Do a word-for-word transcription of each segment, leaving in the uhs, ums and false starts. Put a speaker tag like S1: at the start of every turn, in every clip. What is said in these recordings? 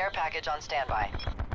S1: Care package on standby.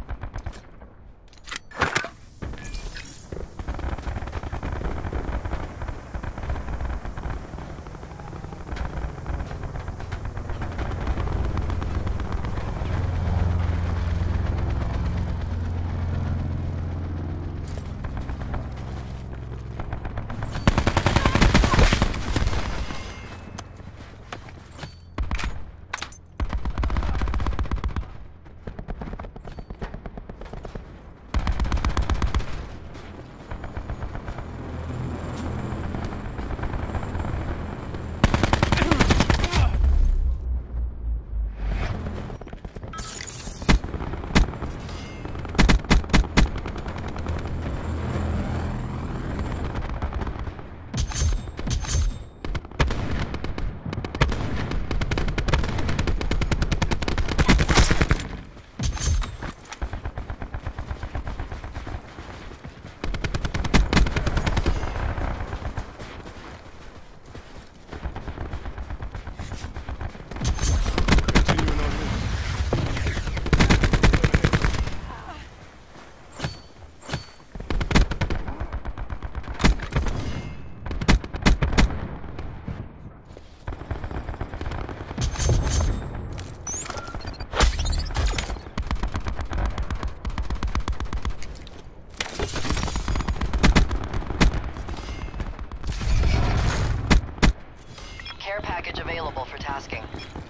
S1: Care package available for tasking.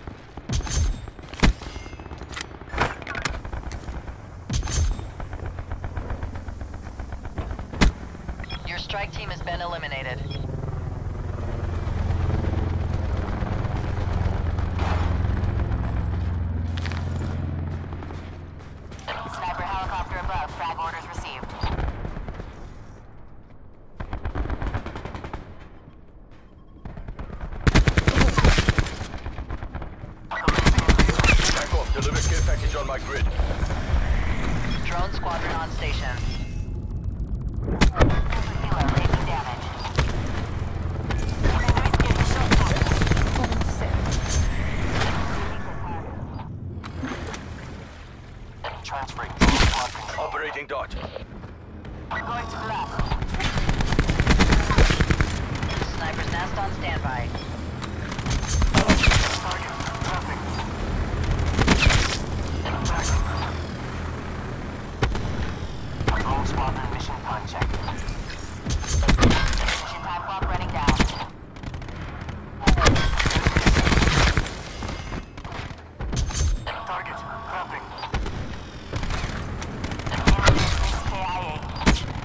S1: Your strike team has been eliminated. Sniper helicopter above. Frag orders received.
S2: Deliver care package on my grid.
S1: Drone squadron on station.
S3: Healer taking damage.
S2: Transferring. Operating dot.
S3: We're going to black.
S1: Sniper's nest on standby.
S2: Target. Traffic.
S3: Gold squadron mission con check. Mission time clock running down.
S2: Target. Cramping.
S3: K I A.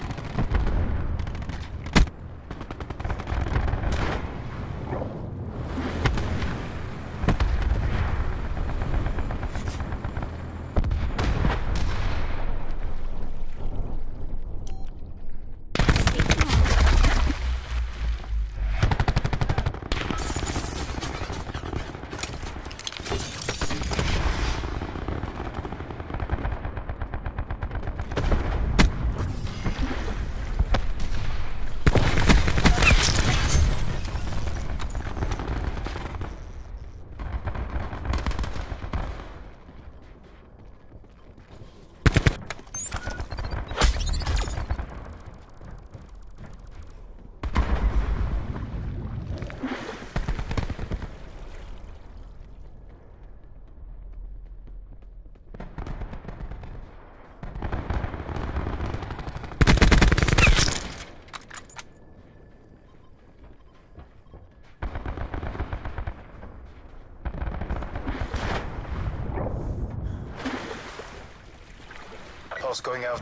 S2: Pulse going out.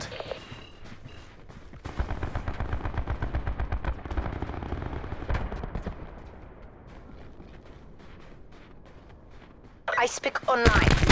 S4: I speak online.